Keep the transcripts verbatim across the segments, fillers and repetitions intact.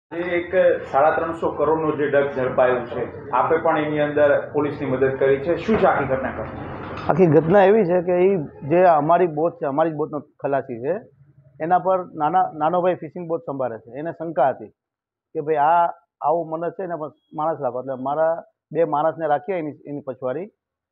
જે એક સાડા ત્રણસો કરોડનો જે ડગ ઝડપાયું છે, આપે પણ એની અંદર પોલીસની મદદ કરી છે. શું છે આખી ઘટના? આખી ઘટના એવી છે કે એ જે અમારી બોટ છે, અમારી જ બોટનો ખલાસી છે, એના પર નાના નાનો ભાઈ ફિશિંગ બોટ સંભાળે છે. એને શંકા હતી કે ભાઈ આ આવું મને છે ને માણસ રાખો, એટલે મારા બે માણસને રાખ્યા એની એની પછવાડી.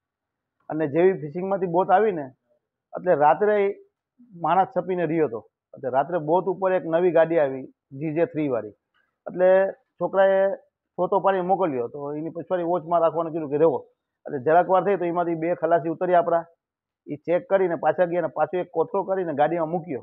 અને જેવી ફિશિંગમાંથી બોટ આવીને એટલે રાત્રે માણસ છપીને રહ્યો હતો. એટલે રાત્રે બોટ ઉપર એક નવી ગાડી આવી, જીજે થ્રી વાળી. એટલે છોકરાએ ફોટો પાડી મોકલ્યો તો એની પછવાડી વોચમાં રાખવાનું કીધું કે રહેવો. એટલે જરાક વાર થઈ તો એમાંથી બે ખલાસી ઉતર્યા આપણા. એ ચેક કરીને પાછા ગયા ને પાછો એક કોથળો કરીને ગાડીમાં મૂક્યો.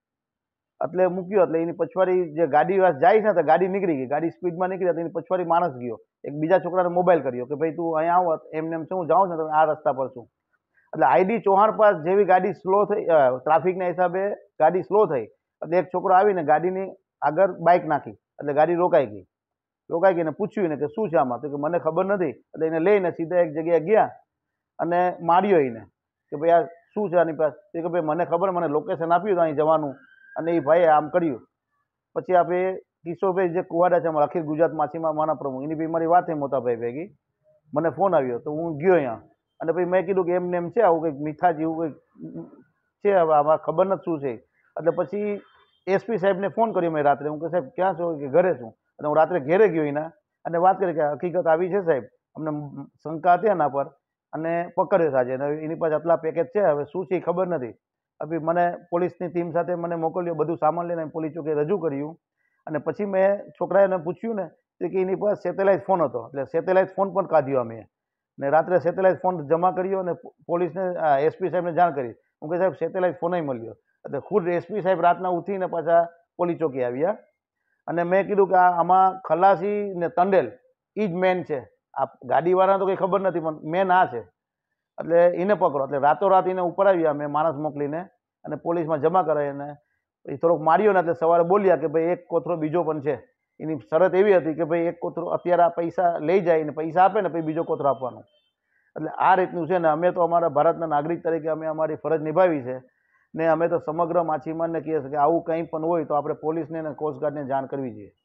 એટલે મૂક્યો એટલે એની પછવાડી જે ગાડી જાય છે તો ગાડી નીકળી ગઈ. ગાડી સ્પીડમાં નીકળી તો એની પછવાડી માણસ ગયો. એક બીજા છોકરાને મોબાઈલ કર્યો કે ભાઈ તું અહીંયા આવો, એમને એમ શું જાઉં છું આ રસ્તા પર છું. એટલે આઈડી ચૌહાણ પાસ જેવી ગાડી સ્લો થઈ, ટ્રાફિકના હિસાબે ગાડી સ્લો થઈ એટલે એક છોકરો આવીને ગાડીની આગળ બાઇક નાખી. એટલે ગાડી રોકાઈ ગઈ. રોકાઈ ગઈને પૂછ્યું એને કે શું છે આમાં, તો કે મને ખબર નથી. એટલે એને લઈને સીધા એક જગ્યાએ ગયા અને માર્યો એને કે ભાઈ આ શું છે આની પાસે. તો કે ભાઈ મને ખબર, મને લોકેશન આપ્યું તો અહીં જવાનું. અને એ ભાઈએ આમ કર્યું. પછી આપણે કિશોરભાઈ જે કુવાડા છે અમારા અખિલ ગુજરાત માછીમાર મહાના પ્રમુખ, એની ભાઈ મારી વાત થઈ મોટાભાઈ ભેગી. મને ફોન આવ્યો તો હું ગયો અહીંયા. અને પછી મેં કીધું કે એમને એમ છે આવું કંઈક મીઠા જેવું કંઈક છે, હવે આમાં ખબર નથી શું છે. એટલે પછી એસપી સાહેબને ફોન કર્યો મેં રાત્રે. હું કે સાહેબ ક્યાં છો? કે ઘરે છું. અને હું રાત્રે ઘેરે ગયો એના અને વાત કરી કે હકીકત આવી છે સાહેબ, અમને શંકા હતી એના પર અને પકડ્યો છે આજે. એની પાસે આટલા પેકેજ છે, હવે શું છે એ ખબર નથી. હવે મને પોલીસની ટીમ સાથે મને મોકલ્યો, બધું સામાન લઈને પોલીસ ચોકે રજૂ કર્યું. અને પછી મેં છોકરાને પૂછ્યું ને તો કે એની પાસે સેટેલાઇટ ફોન હતો. એટલે સેટેલાઇટ ફોન પણ કાઢ્યો અમે ને રાત્રે સેટેલાઇટ ફોન જમા કર્યો અને પોલીસને એસપી સાહેબને જાણ કરી. હું કે સાહેબ સેટેલાઇટ ફોન મળ્યો. એટલે ખુદ એસપી સાહેબ રાતના ઉઠીને પાછા પોલીસ ચોકી આવ્યા. અને મેં કીધું કે આમાં ખલાસી ને તંડેલ એ જ મેન છે. આ ગાડીવાળાને તો કંઈ ખબર નથી, પણ મેન આ છે. એટલે એને પકડો. એટલે રાતોરાત એને ઉપર આવ્યા મેં માણસ મોકલીને અને પોલીસમાં જમા કરાવીને એ થોડોક માર્યો ને એટલે સવારે બોલ્યા કે ભાઈ એક કોથળો બીજો પણ છે. એની શરત એવી હતી કે ભાઈ એક કોથળો અત્યારે આ પૈસા લઈ જાય ને પૈસા આપે ને પછી બીજો કોથળો આપવાનો. એટલે આ રીતનું છે ને અમે તો અમારા ભારતના નાગરિક તરીકે અમે અમારી ફરજ નિભાવી છે ને અમે તો સમગ્ર માછીમારને કહીએ છીએ કે આવું કંઈ પણ હોય તો આપણે પોલીસને અને કોસ્ટગાર્ડને જાણ કરવી જોઈએ.